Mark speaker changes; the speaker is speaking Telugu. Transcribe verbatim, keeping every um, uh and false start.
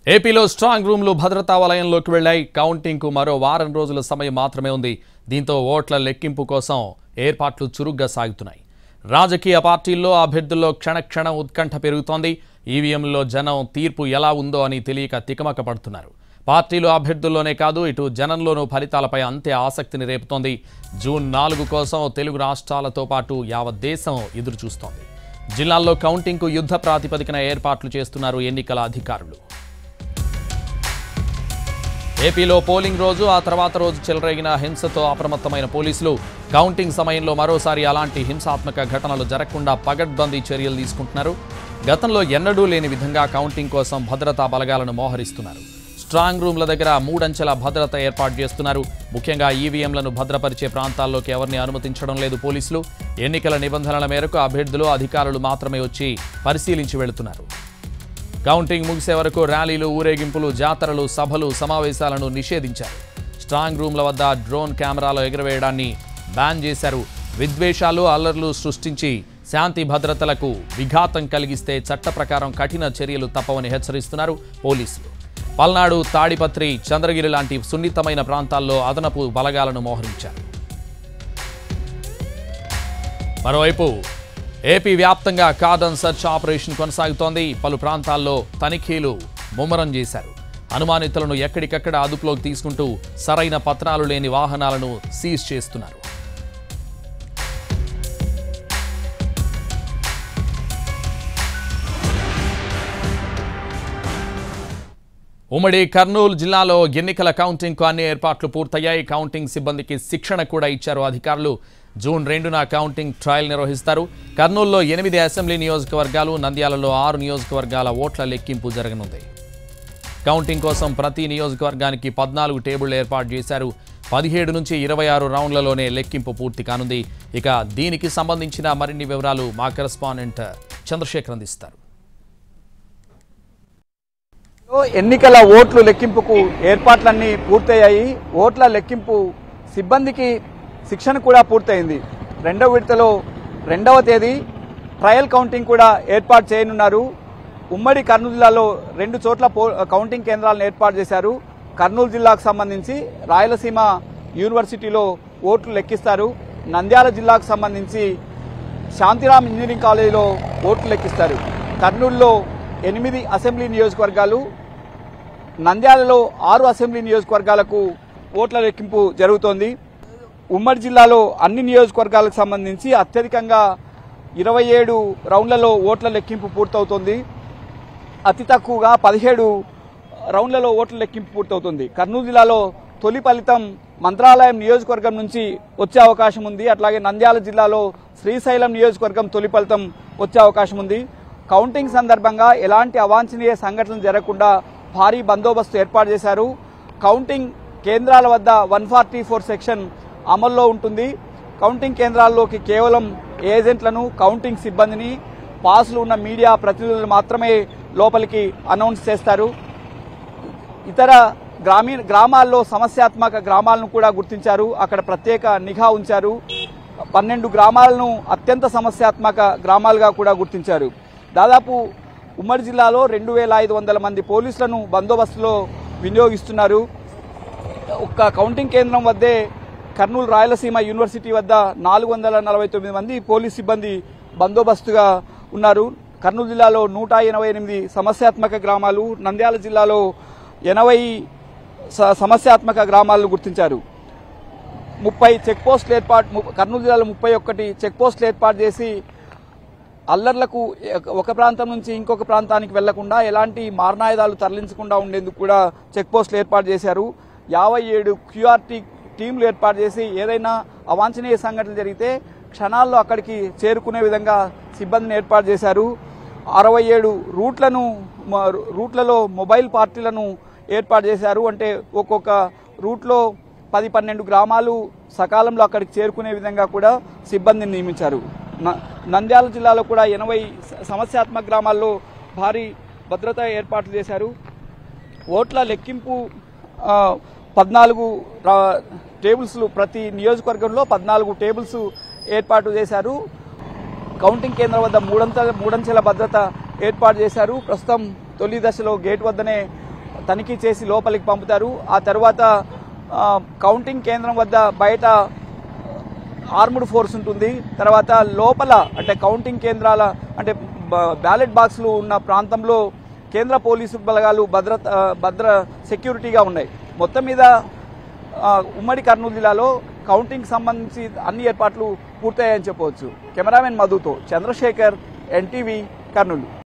Speaker 1: ఏపీలో స్ట్రాంగ్ రూమ్లు భద్రతా వలయంలోకి వెళ్లాయి. కౌంటింగ్ కు మరో వారం రోజుల సమయం మాత్రమే ఉంది. దీంతో ఓట్ల లెక్కింపు కోసం ఏర్పాట్లు చురుగ్గా సాగుతున్నాయి. రాజకీయ పార్టీల్లో అభ్యర్థుల్లో క్షణక్షణం ఉత్కంఠ పెరుగుతోంది. ఈవీఎంలో జనం తీర్పు ఎలా ఉందో అని తెలియక తికమక పడుతున్నారు. పార్టీలు అభ్యర్థుల్లోనే కాదు, ఇటు జనంలోనూ ఫలితాలపై అంతే ఆసక్తిని రేపుతోంది. జూన్ నాలుగు కోసం తెలుగు రాష్ట్రాలతో పాటు యావత్ దేశం ఎదురు చూస్తోంది. జిల్లాల్లో కౌంటింగ్ కు యుద్ధ ప్రాతిపదికన ఏర్పాట్లు చేస్తున్నారు ఎన్నికల అధికారులు. ఏపీలో పోలింగ్ రోజు ఆ తర్వాత రోజు చెలరేగిన హింసతో అప్రమత్తమైన పోలీసులు కౌంటింగ్ సమయంలో మరోసారి అలాంటి హింసాత్మక ఘటనలు జరగకుండా పగడ్బందీ చర్యలు తీసుకుంటున్నారు. గతంలో ఎన్నడూ లేని విధంగా కౌంటింగ్ కోసం భద్రతా బలగాలను మోహరిస్తున్నారు. స్ట్రాంగ్ రూమ్ల దగ్గర మూడంచెల భద్రత ఏర్పాటు చేస్తున్నారు. ముఖ్యంగా ఈవీఎంలను భద్రపరిచే ప్రాంతాల్లోకి ఎవరిని అనుమతించడం లేదు పోలీసులు. ఎన్నికల నిబంధనల మేరకు అభ్యర్థులు, అధికారులు మాత్రమే వచ్చి పరిశీలించి వెళుతున్నారు. కౌంటింగ్ ముగిసే వరకు ర్యాలీలు, ఊరేగింపులు, జాతరలు, సభలు, సమావేశాలను నిషేధించారు. స్ట్రాంగ్ రూమ్ల వద్ద డ్రోన్ కెమెరాలు ఎగురవేయడాన్ని బ్యాన్ చేశారు. విద్వేషాలు, అల్లర్లు సృష్టించి శాంతి భద్రతలకు విఘాతం కలిగిస్తే చట్ట ప్రకారం కఠిన చర్యలు తప్పవని హెచ్చరిస్తున్నారు పోలీసులు. పల్నాడు, తాడిపత్రి, చంద్రగిరి లాంటి సున్నితమైన ప్రాంతాల్లో అదనపు బలగాలను మోహరించారు. మరోవైపు ఏపీ వ్యాప్తంగా కార్డన్ సెర్చ్ ఆపరేషన్ కొనసాగుతోంది. పలు ప్రాంతాల్లో తనిఖీలు ముమ్మరం చేశారు. అనుమానితులను ఎక్కడికక్కడ అదుపులోకి తీసుకుంటూ సరైన పత్రాలు లేని వాహనాలను సీజ్ చేస్తున్నారు. ఉమ్మడి కర్నూలు జిల్లాలో ఎన్నికల కౌంటింగ్కు అన్ని ఏర్పాట్లు పూర్తయ్యాయి. కౌంటింగ్ సిబ్బందికి శిక్షణ కూడా ఇచ్చారు అధికారులు. జూన్ రెండున కౌంటింగ్ ట్రయల్ నిర్వహిస్తారు. కర్నూలులో ఎనిమిది అసెంబ్లీ నియోజకవర్గాలు, నంద్యాలలో ఆరు నియోజకవర్గాల ఓట్ల లెక్కింపు జరగనుంది. కౌంటింగ్ కోసం ప్రతి నియోజకవర్గానికి పద్నాలుగు టేబుళ్లు ఏర్పాటు చేశారు. పదిహేడు నుంచి ఇరవై ఆరు రౌండ్లలోనే లెక్కింపు పూర్తి కానుంది. ఇక దీనికి సంబంధించిన మరిన్ని వివరాలు మా కరెస్పాండెంట్ చంద్రశేఖర్ అందిస్తారు.
Speaker 2: ఎన్నికల ఓట్లు లెక్కింపుకు ఏర్పాట్లన్నీ పూర్తయ్యాయి. ఓట్ల లెక్కింపు సిబ్బందికి శిక్షణ కూడా పూర్తయింది. రెండవ విడతలో రెండవ తేదీ ట్రయల్ కౌంటింగ్ కూడా ఏర్పాటు చేయనున్నారు. ఉమ్మడి కర్నూలు జిల్లాలో రెండు చోట్ల కౌంటింగ్ కేంద్రాలను ఏర్పాటు చేశారు. కర్నూలు జిల్లాకు సంబంధించి రాయలసీమ యూనివర్సిటీలో ఓట్లు లెక్కిస్తారు. నంద్యాల జిల్లాకు సంబంధించి శాంతిరామ్ ఇంజనీరింగ్ కాలేజీలో ఓట్లు లెక్కిస్తారు. కర్నూలులో ఎనిమిది అసెంబ్లీ నియోజకవర్గాలు, నంద్యాలలో ఆరు అసెంబ్లీ నియోజకవర్గాలకు ఓట్ల లెక్కింపు జరుగుతోంది. ఉమ్మడి జిల్లాలో అన్ని నియోజకవర్గాలకు సంబంధించి అత్యధికంగా ఇరవై ఏడు రౌండ్లలో ఓట్ల లెక్కింపు పూర్తవుతోంది. అతి తక్కువగా పదిహేడు రౌండ్లలో ఓట్ల లెక్కింపు పూర్తవుతుంది. కర్నూలు జిల్లాలో తొలి ఫలితం మంత్రాలయం నియోజకవర్గం నుంచి వచ్చే అవకాశం ఉంది. అట్లాగే నంద్యాల జిల్లాలో శ్రీశైలం నియోజకవర్గం తొలి ఫలితం వచ్చే అవకాశం ఉంది. కౌంటింగ్ సందర్భంగా ఎలాంటి అవాంఛనీయ సంఘటనలు జరగకుండా భారీ బందోబస్తు ఏర్పాటు చేశారు. కౌంటింగ్ కేంద్రాల వద్ద వన్ ఫార్టీ ఫోర్ సెక్షన్ అమల్లో ఉంటుంది. కౌంటింగ్ కేంద్రాల్లోకి కేవలం ఏజెంట్లను, కౌంటింగ్ సిబ్బందిని, పాసులు ఉన్న మీడియా ప్రతినిధులను మాత్రమే లోపలికి అనౌన్స్ చేస్తారు. ఇతర గ్రామీణ గ్రామాల్లో సమస్యాత్మక గ్రామాలను కూడా గుర్తించారు. అక్కడ ప్రత్యేక నిఘా ఉంచారు. పన్నెండు గ్రామాలను అత్యంత సమస్యాత్మక గ్రామాలుగా కూడా గుర్తించారు. దాదాపు ఉమ్మడి జిల్లాలో రెండు వేల ఐదు వందల మంది పోలీసులను బందోబస్తులో వినియోగిస్తున్నారు. ఒక్క కౌంటింగ్ కేంద్రం వద్దే కర్నూలు రాయలసీమ యూనివర్సిటీ వద్ద నాలుగు వందల నలభై తొమ్మిది మంది పోలీస్ సిబ్బంది బందోబస్తుగా ఉన్నారు. కర్నూలు జిల్లాలో నూట ఎనభై ఎనిమిది సమస్యాత్మక గ్రామాలు, నంద్యాల జిల్లాలో ఎనభై సమస్యాత్మక గ్రామాలను గుర్తించారు. ముప్పై చెక్ పోస్టులు ఏర్పాటు కర్నూలు జిల్లాలో ముప్పై ఒక్కటి చెక్ పోస్టులు ఏర్పాటు చేసి అల్లర్లకు ఒక ప్రాంతం నుంచి ఇంకొక ప్రాంతానికి వెళ్లకుండా, ఎలాంటి మారణాయుధాలు తరలించకుండా ఉండేందుకు కూడా చెక్ పోస్టులు ఏర్పాటు చేశారు. యాభై ఏడు క్యూఆర్టీ టీంలు ఏర్పాటు చేసి ఏదైనా అవాంఛనీయ సంఘటనలు జరిగితే క్షణాల్లో అక్కడికి చేరుకునే విధంగా సిబ్బందిని ఏర్పాటు చేశారు. అరవై ఏడు రూట్లను రూట్లలో మొబైల్ పార్టీలను ఏర్పాటు చేశారు. అంటే ఒక్కొక్క రూట్లో పది పన్నెండు గ్రామాలు సకాలంలో అక్కడికి చేరుకునే విధంగా కూడా సిబ్బందిని నియమించారు. నంద్యాల జిల్లాలో కూడా ఎనభై సమస్యాత్మక గ్రామాల్లో భారీ భద్రతా ఏర్పాట్లు చేశారు. ఓట్ల లెక్కింపు పద్నాలుగు టేబుల్స్ ప్రతి నియోజకవర్గంలో పద్నాలుగు టేబుల్స్ ఏర్పాటు చేశారు. కౌంటింగ్ కేంద్రం వద్ద మూడంచెల మూడంచెల భద్రత ఏర్పాటు చేశారు. ప్రస్తుతం తొలి దశలో గేట్ వద్దనే తనిఖీ చేసి లోపలికి పంపుతారు. ఆ తర్వాత కౌంటింగ్ కేంద్రం వద్ద బయట ఆర్మ్డ్ ఫోర్స్ ఉంటుంది. తర్వాత లోపల అంటే కౌంటింగ్ కేంద్రాల అంటే బ్యాలెట్ బాక్సులు ఉన్న ప్రాంతంలో కేంద్ర పోలీసు బలగాలు భద్రత భద్ర సెక్యూరిటీగా ఉన్నాయి. మొత్తం మీద ఉమ్మడి కర్నూలు జిల్లాలో కౌంటింగ్ సంబంధించి అన్ని ఏర్పాట్లు పూర్తయ్యాయని చెప్పవచ్చు. కెమెరామెన్ మధుతో చంద్రశేఖర్, ఎన్టీవీ, కర్నూలు.